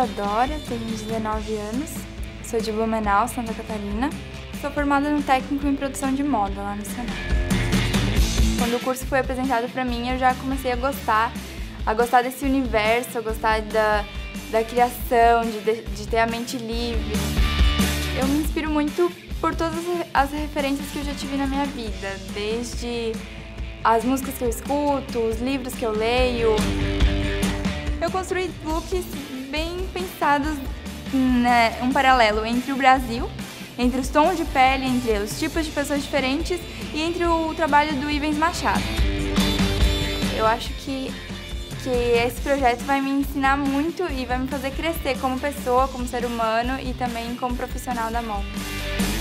Isadora, tenho 19 anos, sou de Blumenau, Santa Catarina. Sou formada no técnico em produção de moda lá no Senai. Quando o curso foi apresentado para mim, eu já comecei a gostar desse universo, a gostar da criação, de ter a mente livre. Eu me inspiro muito por todas as referências que eu já tive na minha vida, desde as músicas que eu escuto, os livros que eu leio. Eu construí looks bem pensados, né, um paralelo entre o Brasil, entre os tons de pele, entre os tipos de pessoas diferentes e entre o trabalho do Ivens Machado. Eu acho que esse projeto vai me ensinar muito e vai me fazer crescer como pessoa, como ser humano e também como profissional da moda.